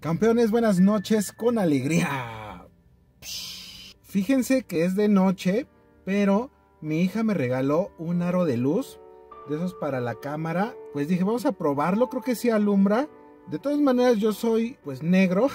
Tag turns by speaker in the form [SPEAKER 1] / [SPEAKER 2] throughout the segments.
[SPEAKER 1] Campeones, buenas noches con alegría. Fíjense que es de noche, pero mi hija me regaló un aro de luz, de esos para la cámara. Pues dije, vamos a probarlo, creo que sí alumbra. De todas maneras yo soy pues negro.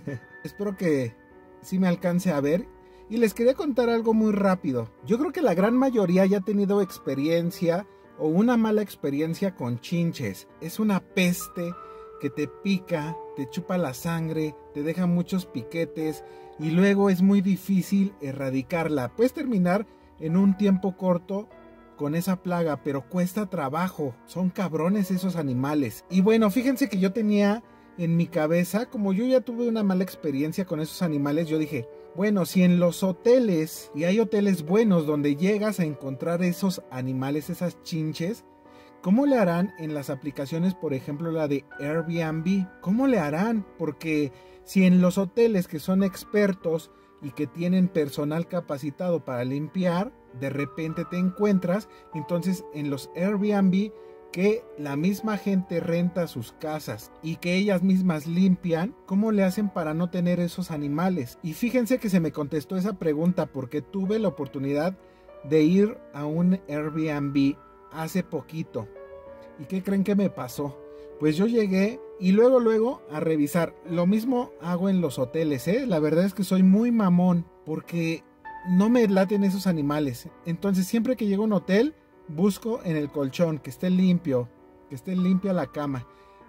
[SPEAKER 1] Espero que sí me alcance a ver. Y les quería contar algo muy rápido. Yo creo que la gran mayoría ya ha tenido experiencia o una mala experiencia con chinches. Es una peste que te pica, te chupa la sangre, te deja muchos piquetes y luego es muy difícil erradicarla. Puedes terminar en un tiempo corto con esa plaga, pero cuesta trabajo. Son cabrones esos animales. Y bueno, fíjense que yo tenía en mi cabeza, como yo ya tuve una mala experiencia con esos animales, yo dije, bueno, si en los hoteles, y hay hoteles buenos donde llegas a encontrar esos animales, esas chinches, ¿cómo le harán en las aplicaciones, por ejemplo, la de Airbnb? ¿Cómo le harán? Porque si en los hoteles que son expertos y que tienen personal capacitado para limpiar, de repente te encuentras, entonces en los Airbnb que la misma gente renta sus casas y que ellas mismas limpian, ¿cómo le hacen para no tener esos animales? Y fíjense que se me contestó esa pregunta porque tuve la oportunidad de ir a un Airbnb hace poquito. ¿Y qué creen que me pasó? Pues yo llegué y luego a revisar. Lo mismo hago en los hoteles, ¿eh? La verdad es que soy muy mamón porque no me laten esos animales. Entonces siempre que llego a un hotel, busco en el colchón que esté limpio, que esté limpia la cama.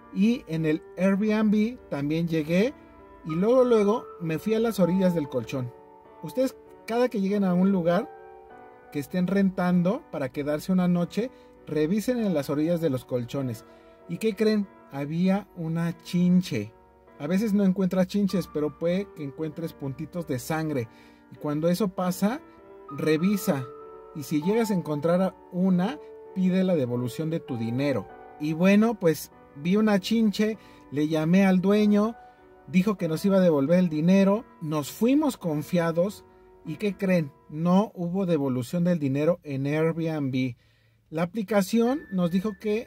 [SPEAKER 1] Y en el Airbnb también llegué y luego me fui a las orillas del colchón. Ustedes cada que lleguen a un lugar que estén rentando para quedarse una noche, revisen en las orillas de los colchones. ¿Y qué creen? Había una chinche. A veces no encuentras chinches, pero puede que encuentres puntitos de sangre. Y cuando eso pasa, revisa. Y si llegas a encontrar una, pide la devolución de tu dinero. Y bueno, pues vi una chinche, le llamé al dueño, dijo que nos iba a devolver el dinero. Nos fuimos confiados. ¿Y qué creen? No hubo devolución del dinero en Airbnb. La aplicación nos dijo que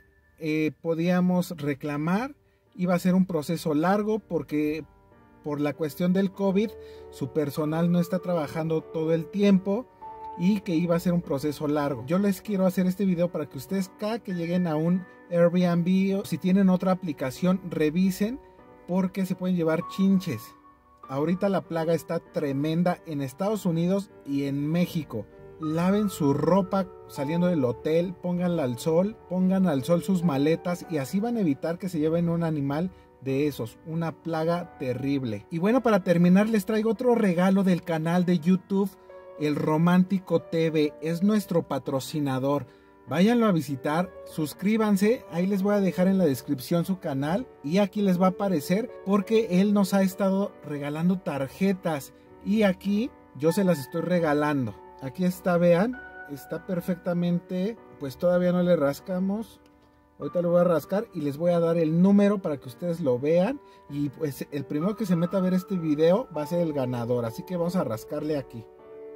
[SPEAKER 1] podíamos reclamar. Iba a ser un proceso largo porque por la cuestión del COVID su personal no está trabajando todo el tiempo y que iba a ser un proceso largo. Yo les quiero hacer este video para que ustedes cada que lleguen a un Airbnb o si tienen otra aplicación revisen porque se pueden llevar chinches. Ahorita la plaga está tremenda en Estados Unidos y en México. Laven su ropa saliendo del hotel, pónganla al sol, pongan al sol sus maletas y así van a evitar que se lleven un animal de esos, una plaga terrible. Y bueno, para terminar les traigo otro regalo del canal de YouTube, El Romántico TV, es nuestro patrocinador. Váyanlo a visitar, suscríbanse, ahí les voy a dejar en la descripción su canal y aquí les va a aparecer porque él nos ha estado regalando tarjetas y aquí yo se las estoy regalando. Aquí está, vean, está perfectamente, pues todavía no le rascamos. Ahorita lo voy a rascar y les voy a dar el número para que ustedes lo vean. Y pues el primero que se meta a ver este video va a ser el ganador. Así que vamos a rascarle aquí.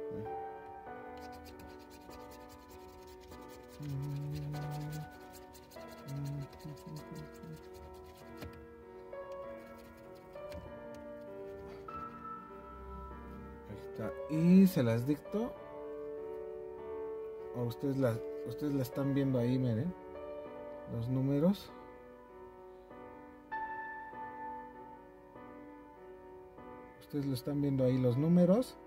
[SPEAKER 1] Ahí está. Y se las dicto. O ustedes la están viendo ahí, miren. Los números. Ustedes lo están viendo ahí los números.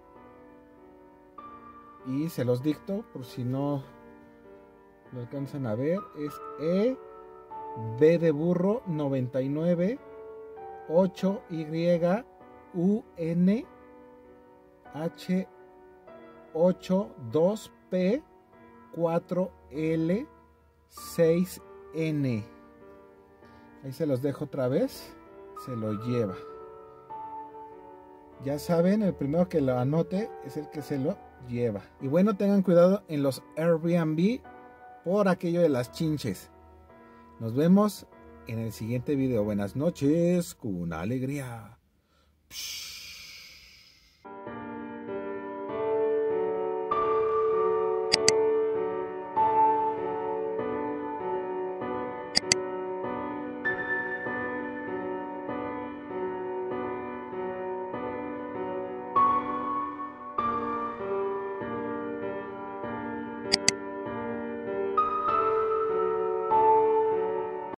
[SPEAKER 1] Y se los dicto por si no lo alcanzan a ver. Es E, B de burro 99, 8 Y, U, N, H, 8, 2, P, 4, L, 6, N. Ahí se los dejo otra vez. Se lo lleva. Ya saben, el primero que lo anote es el que se lo lleva. Y bueno, tengan cuidado en los Airbnb por aquello de las chinches. Nos vemos en el siguiente video. Buenas noches con alegría.